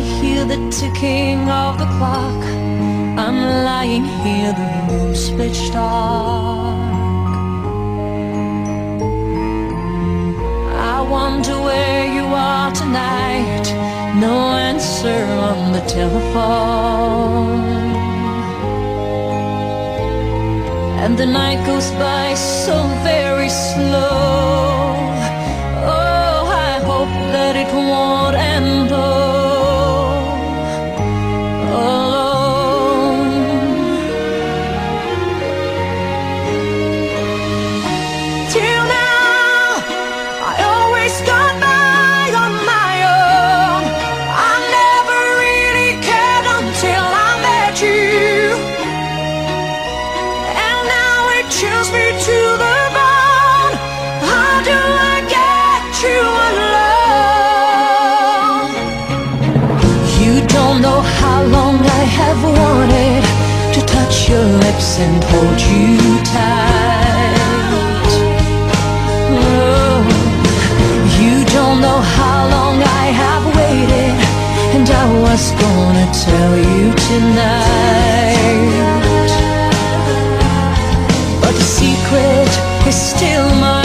hear the ticking of the clock. I'm lying here, the room's pitch dark. I wonder where you are tonight. No answer on the telephone. And the night goes by so very slow. Oh, I hope that it won't end all alone. Till now, I always got by on my own. I never really cared until I met you. Chills me to the bone. How do I get you alone? You don't know how long I have wanted to touch your lips and hold you tight. Oh, you don't know how long I have waited, and I was gonna tell you tonight. The secret is still mine.